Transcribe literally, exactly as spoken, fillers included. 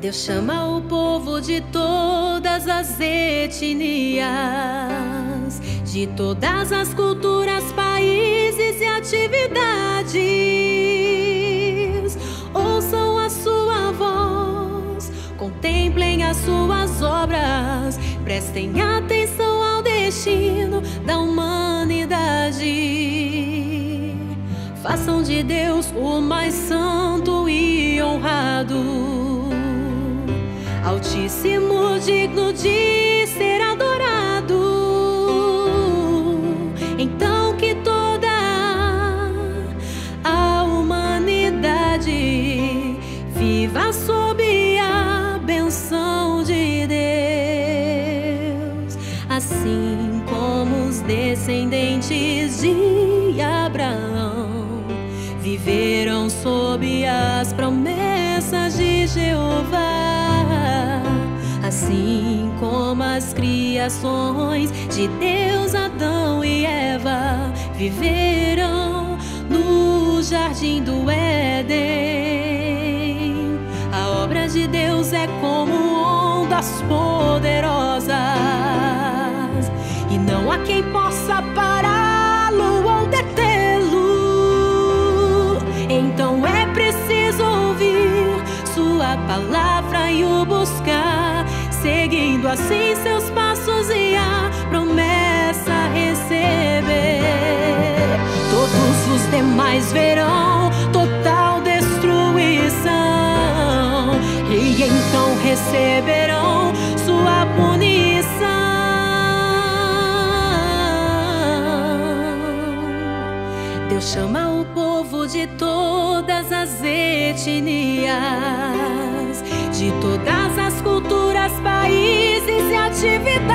Deus chama o povo de todas as etnias, de todas as culturas, países e atividades. Ouçam a sua voz, contemplem as suas obras, prestem atenção ao destino da humanidade. Façam de Deus o mais santo e honrado, Altíssimo, digno de ser adorado. Então que toda a humanidade viva sob a benção de Deus, assim como os descendentes de Abraão viveram sob as promessas de Jeová. Assim como as criações de Deus, Adão e Eva viveram no jardim do Éden. A obra de Deus é como ondas poderosas, e não há quem possa pará-lo ou detê-lo. Então é preciso ouvir sua palavra e o buscar, seguindo assim seus passos e a promessa receber. Todos os demais verão total destruição, e então receberão sua punição. Deus chama o povo de todas as etnias, de todas as culturas, países e atividades.